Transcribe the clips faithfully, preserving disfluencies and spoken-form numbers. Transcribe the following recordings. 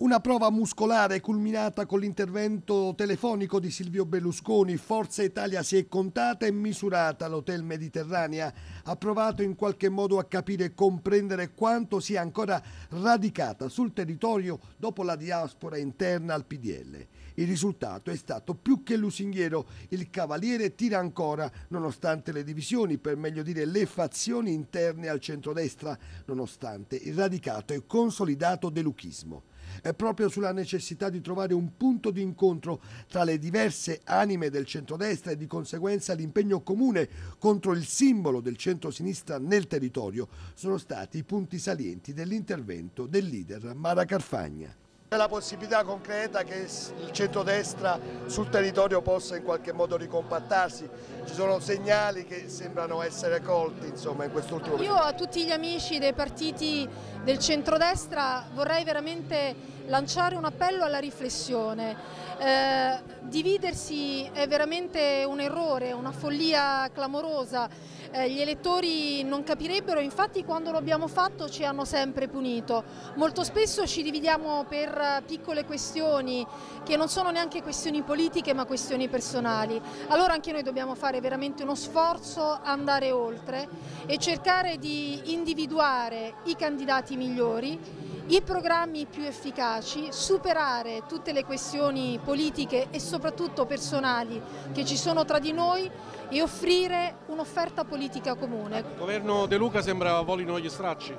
Una prova muscolare culminata con l'intervento telefonico di Silvio Berlusconi. Forza Italia si è contata e misurata all'Hotel Mediterranea. Ha provato in qualche modo a capire e comprendere quanto sia ancora radicata sul territorio dopo la diaspora interna al P D L. Il risultato è stato più che lusinghiero. Il Cavaliere tira ancora, nonostante le divisioni, per meglio dire le fazioni interne al centrodestra, nonostante il radicato e consolidato deluchismo. È proprio sulla necessità di trovare un punto di incontro tra le diverse anime del centrodestra e di conseguenza l'impegno comune contro il simbolo del centrosinistra nel territorio sono stati i punti salienti dell'intervento del leader Mara Carfagna. C'è la possibilità concreta che il centrodestra sul territorio possa in qualche modo ricompattarsi? Ci sono segnali che sembrano essere colti, insomma, in quest'ultimo periodo. Io a tutti gli amici dei partiti del centrodestra vorrei veramente lanciare un appello alla riflessione. Eh, dividersi è veramente un errore, una follia clamorosa. Eh, gli elettori non capirebbero, infatti quando lo abbiamo fatto ci hanno sempre punito. Molto spesso ci dividiamo per piccole questioni che non sono neanche questioni politiche ma questioni personali. Allora anche noi dobbiamo fare veramente uno sforzo, andare oltre e cercare di individuare i candidati migliori, i programmi più efficaci, superare tutte le questioni politiche e soprattutto personali che ci sono tra di noi e offrire un'offerta politica comune. Il governo De Luca sembra volino gli stracci.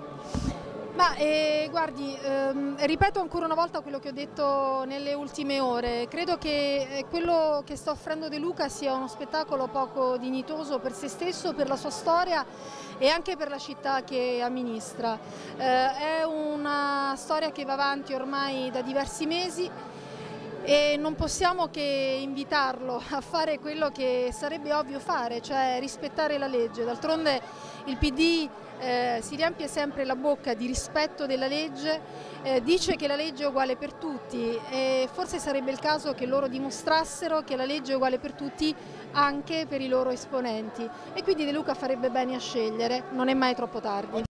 Ma eh, guardi, ehm, ripeto ancora una volta quello che ho detto nelle ultime ore, credo che quello che sta offrendo De Luca sia uno spettacolo poco dignitoso per se stesso, per la sua storia e anche per la città che amministra. Eh, è una storia che va avanti ormai da diversi mesi e non possiamo che invitarlo a fare quello che sarebbe ovvio fare, cioè rispettare la legge. D'altronde il P D eh, si riempie sempre la bocca di rispetto della legge, eh, dice che la legge è uguale per tutti e forse sarebbe il caso che loro dimostrassero che la legge è uguale per tutti anche per i loro esponenti e quindi De Luca farebbe bene a scegliere, non è mai troppo tardi.